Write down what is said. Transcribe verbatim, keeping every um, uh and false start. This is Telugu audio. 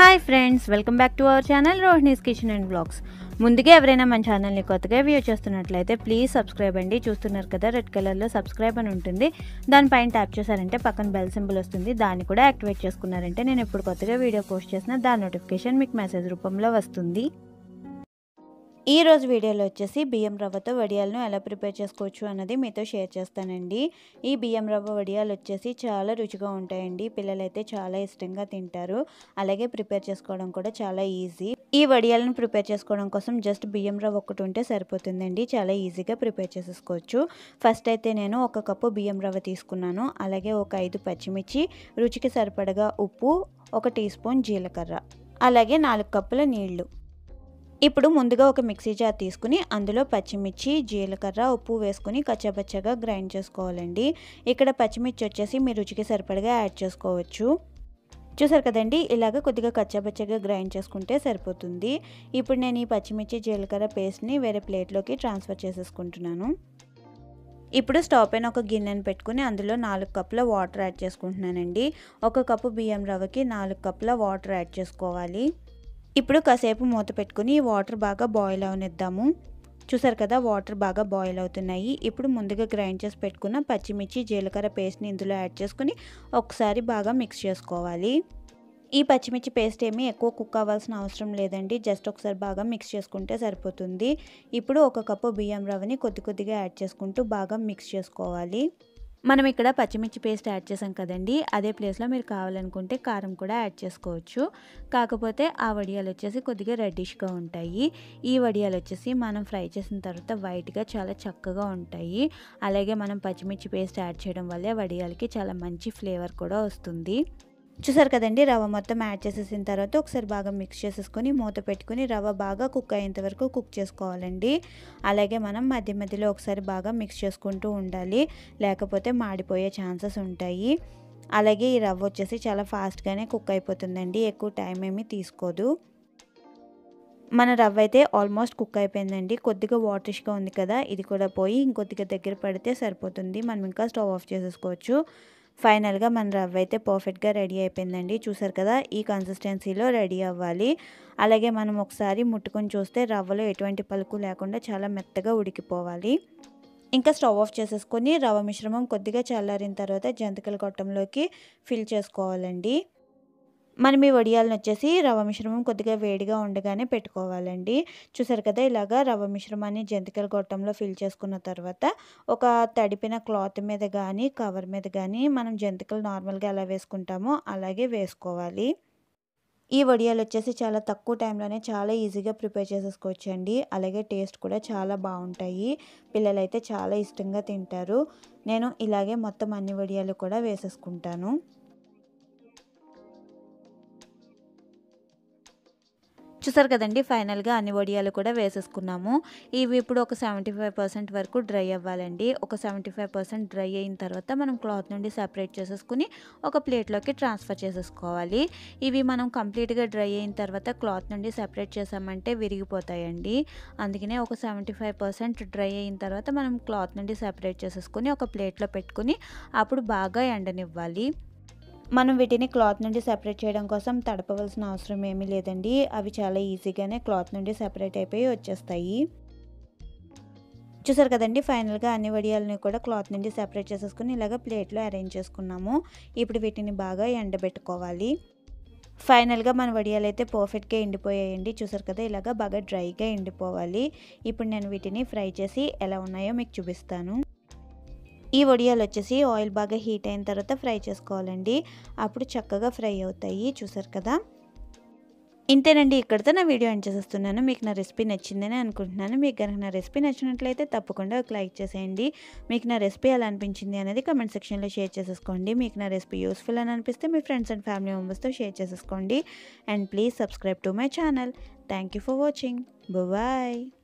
Hi friends, welcome back to our channel Rohini's kitchen and blogs. ముందుగా ఎవరైనా మన ఛానల్ని కొత్తగా వ్యూ చేస్తున్నట్లయితే ప్లీజ్ సబ్స్క్రైబ్ అండి. చూస్తున్నారు కదా, రెడ్ కలర్లో సబ్స్క్రైబ్ అని ఉంటుంది. దానిపైన ట్యాప్ చేశారంటే పక్కన బెల్ సింబల్ వస్తుంది. దాన్ని కూడా యాక్టివేట్ చేసుకున్నారంటే నేను ఎప్పుడు కొత్తగా వీడియో పోస్ట్ చేసినా దాని నోటిఫికేషన్ మీకు మెసేజ్ రూపంలో వస్తుంది. ఈ రోజు వీడియోలో వచ్చేసి బియ్యం రవ్వతో వడియాలను ఎలా ప్రిపేర్ చేసుకోవచ్చు అన్నది మీతో షేర్ చేస్తానండి. ఈ బియ్యం రవ్వ వడియాలు వచ్చేసి చాలా రుచిగా ఉంటాయండి. పిల్లలైతే చాలా ఇష్టంగా తింటారు. అలాగే ప్రిపేర్ చేసుకోవడం కూడా చాలా ఈజీ. ఈ వడియాలను ప్రిపేర్ చేసుకోవడం కోసం జస్ట్ బియ్యం రవ్వ ఒకటి ఉంటే సరిపోతుందండి. చాలా ఈజీగా ప్రిపేర్ చేసేసుకోవచ్చు. ఫస్ట్ అయితే నేను ఒక కప్పు బియ్యం రవ్వ తీసుకున్నాను. అలాగే ఒక ఐదు పచ్చిమిర్చి, రుచికి సరిపడగా ఉప్పు, ఒక టీ స్పూన్ జీలకర్ర, అలాగే నాలుగు కప్పుల నీళ్లు. ఇప్పుడు ముందుగా ఒక మిక్సీ జార్ తీసుకుని అందులో పచ్చిమిర్చి, జీలకర్ర, ఉప్పు వేసుకుని కచ్చాపచ్చగా గ్రైండ్ చేసుకోవాలండి. ఇక్కడ పచ్చిమిర్చి వచ్చేసి మీ రుచికి సరిపడగా యాడ్ చేసుకోవచ్చు. చూసారు కదండి, ఇలాగ కొద్దిగా కచ్చాపచ్చగా గ్రైండ్ చేసుకుంటే సరిపోతుంది. ఇప్పుడు నేను ఈ పచ్చిమిర్చి, జీలకర్ర పేస్ట్ని వేరే ప్లేట్లోకి ట్రాన్స్ఫర్ చేసేసుకుంటున్నాను. ఇప్పుడు స్టవ్ పైన ఒక గిన్నెను పెట్టుకుని అందులో నాలుగు కప్పుల వాటర్ యాడ్ చేసుకుంటున్నానండి. ఒక కప్పు బియ్యం రవ్వకి నాలుగు కప్పుల వాటర్ యాడ్ చేసుకోవాలి. ఇప్పుడు కాసేపు మూత పెట్టుకుని వాటర్ బాగా బాయిల్ అవనిద్దాము. చూసారు కదా, వాటర్ బాగా బాయిల్ అవుతున్నాయి. ఇప్పుడు ముందుగా గ్రైండ్ చేసి పెట్టుకున్న పచ్చిమిర్చి, జీలకర్ర పేస్ట్ని ఇందులో యాడ్ చేసుకుని ఒకసారి బాగా మిక్స్ చేసుకోవాలి. ఈ పచ్చిమిర్చి పేస్ట్ ఏమీ ఎక్కువ కుక్ అవ్వాల్సిన అవసరం లేదండి. జస్ట్ ఒకసారి బాగా మిక్స్ చేసుకుంటే సరిపోతుంది. ఇప్పుడు ఒక కప్పు బియ్యం రవ్వని కొద్ది కొద్దిగా యాడ్ చేసుకుంటూ బాగా మిక్స్ చేసుకోవాలి. మనం ఇక్కడ పచ్చిమిర్చి పేస్ట్ యాడ్ చేసాం కదండి, అదే ప్లేస్లో మీరు కావాలనుకుంటే కారం కూడా యాడ్ చేసుకోవచ్చు. కాకపోతే ఆ వడియాలు వచ్చేసి కొద్దిగా రెడ్డిష్గా ఉంటాయి. ఈ వడియాలు వచ్చేసి మనం ఫ్రై చేసిన తర్వాత వైట్గా చాలా చక్కగా ఉంటాయి. అలాగే మనం పచ్చిమిర్చి పేస్ట్ యాడ్ చేయడం వల్లే వడియాలకి చాలా మంచి ఫ్లేవర్ కూడా వస్తుంది. చూసారు కదండి, రవ్వ మొత్తం యాడ్ చేసేసిన తర్వాత ఒకసారి బాగా మిక్స్ చేసేసుకొని మూత పెట్టుకుని రవ్వ బాగా కుక్ అయ్యేంత వరకు కుక్ చేసుకోవాలండి. అలాగే మనం మధ్య మధ్యలో ఒకసారి బాగా మిక్స్ చేసుకుంటూ ఉండాలి, లేకపోతే మాడిపోయే ఛాన్సెస్ ఉంటాయి. అలాగే ఈ రవ్వ వచ్చేసి చాలా ఫాస్ట్గానే కుక్ అయిపోతుందండి, ఎక్కువ టైం ఏమీ తీసుకోదు. మన రవ్వ అయితే ఆల్మోస్ట్ కుక్ అయిపోయిందండి. కొద్దిగా వాటరిష్గా ఉంది కదా, ఇది కూడా పోయి ఇంకొద్దిగా దగ్గర పడితే సరిపోతుంది. మనం ఇంకా స్టవ్ ఆఫ్ చేసేసుకోవచ్చు. ఫైనల్గా మన రవ్వ అయితే పర్ఫెక్ట్గా రెడీ అయిపోయిందండి. చూసారు కదా, ఈ కన్సిస్టెన్సీలో రెడీ అవ్వాలి. అలాగే మనం ఒకసారి ముట్టుకొని చూస్తే రవ్వలో ఎటువంటి పలుకు లేకుండా చాలా మెత్తగా ఉడికిపోవాలి. ఇంకా స్టవ్ ఆఫ్ చేసేసుకొని రవ్వ మిశ్రమం కొద్దిగా చల్లారిన తర్వాత జంతికల గొట్టంలోకి ఫిల్ చేసుకోవాలండి. మనం ఈ వడియాలను వచ్చేసి రవ్వ మిశ్రమం కొద్దిగా వేడిగా ఉండగానే పెట్టుకోవాలండి. చూసారు కదా, ఇలాగా రవ్వ మిశ్రమాన్ని జంతికల గొట్టంలో ఫిల్ చేసుకున్న తర్వాత ఒక తడిపిన క్లాత్ మీద కానీ కవర్ మీద కానీ మనం జంతికలు నార్మల్గా ఎలా వేసుకుంటామో అలాగే వేసుకోవాలి. ఈ వడియాలు వచ్చేసి చాలా తక్కువ టైంలోనే చాలా ఈజీగా ప్రిపేర్ చేసేసుకోవచ్చండి. అలాగే టేస్ట్ కూడా చాలా బాగుంటాయి. పిల్లలైతే చాలా ఇష్టంగా తింటారు. నేను ఇలాగే మొత్తం అన్ని వడియాలు కూడా వేసేసుకుంటాను. చూసారు కదండి, ఫైనల్గా అన్ని వడియాలు కూడా వేసేసుకున్నాము. ఇవి ఇప్పుడు ఒక సెవెంటీ ఫైవ్ పర్సెంట్ వరకు డ్రై అవ్వాలండి. ఒక సెవెంటీ ఫైవ్ పర్సెంట్ డ్రై అయిన తర్వాత మనం క్లాత్ నుండి సెపరేట్ చేసేసుకుని ఒక ప్లేట్లోకి ట్రాన్స్ఫర్ చేసేసుకోవాలి. ఇవి మనం కంప్లీట్గా డ్రై అయిన తర్వాత క్లాత్ నుండి సెపరేట్ చేసామంటే విరిగిపోతాయండి. అందుకనే ఒక సెవెంటీ ఫైవ్ పర్సెంట్ డ్రై అయిన తర్వాత మనం క్లాత్ నుండి సెపరేట్ చేసేసుకుని ఒక ప్లేట్లో పెట్టుకుని అప్పుడు బాగా ఎండనివ్వాలి. మనం వీటిని క్లాత్ నుండి సెపరేట్ చేయడం కోసం తడపవలసిన అవసరం ఏమీ లేదండి. అవి చాలా ఈజీగానే క్లాత్ నుండి సెపరేట్ అయిపోయి వచ్చేస్తాయి. చూసారు కదండి, ఫైనల్గా అన్ని వడియాలని కూడా క్లాత్ నుండి సెపరేట్ చేసేసుకుని ఇలాగ ప్లేట్లో అరేంజ్ చేసుకున్నాము. ఇప్పుడు వీటిని బాగా ఎండబెట్టుకోవాలి. ఫైనల్గా మన వడియాలు అయితే పర్ఫెక్ట్గా ఎండిపోయాయండి. చూసారు కదా, ఇలాగ బాగా డ్రైగా ఎండిపోవాలి. ఇప్పుడు నేను వీటిని ఫ్రై చేసి ఎలా ఉన్నాయో మీకు చూపిస్తాను. ఈ వడియాలు వచ్చేసి ఆయిల్ బాగా హీట్ అయిన తర్వాత ఫ్రై చేసుకోవాలండి. అప్పుడు చక్కగా ఫ్రై అవుతాయి. చూసారు కదా, ఇంతేనండి. ఇక్కడితో నా వీడియో ఎండ్ చేసేస్తున్నాను. మీకు నా రెసిపీ నచ్చిందని అనుకుంటున్నాను. మీకు కనుక నా రెసిపీ నచ్చినట్లయితే తప్పకుండా ఒక లైక్ చేసేయండి. మీకు నా రెసిపీ ఎలా అనిపించింది అనేది కమెంట్ సెక్షన్లో షేర్ చేసేసుకోండి. మీకు నా రెసిపీ యూస్ఫుల్ అని అనిపిస్తే మీ ఫ్రెండ్స్ అండ్ ఫ్యామిలీ మెంబర్స్తో షేర్ చేసేసుకోండి. And please subscribe to my channel. Thank you for watching. Bye.